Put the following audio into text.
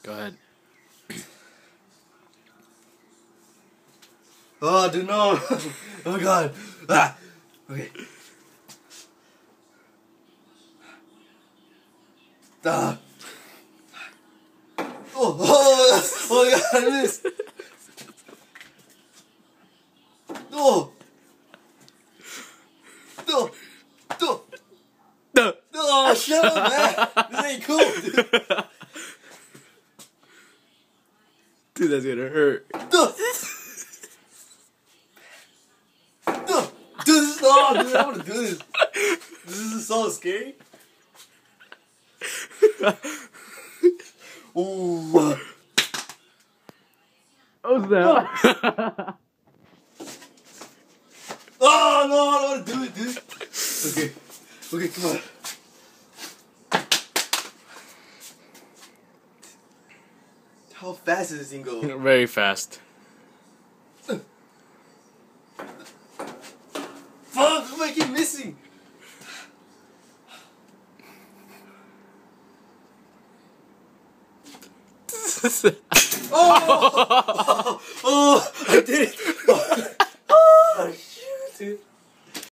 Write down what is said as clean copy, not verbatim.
Go ahead. Oh, dude, no. Oh, God. Ah. Okay. Ah. Oh, God, I missed. Oh. No. No. No. Oh, shut up, man. This ain't cool, dude. Dude, that's gonna hurt. No. No. Dude, this is all, dude. I don't want to do this. This is so scary. Ooh. Oh, snap. Oh, no, I don't want to do it, dude. Okay. Okay, come on. How fast does this thing go? Very fast. Fuck, how do I keep missing? Oh, I did it.